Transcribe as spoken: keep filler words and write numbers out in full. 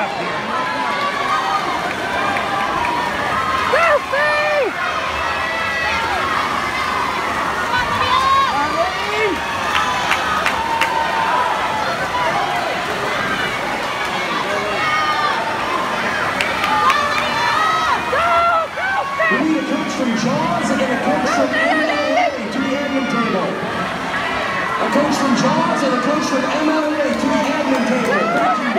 We need a coach from Jaws and a coach from M L A to the admin table. A coach from Jaws and a coach from M L A to the admin table. Thank you.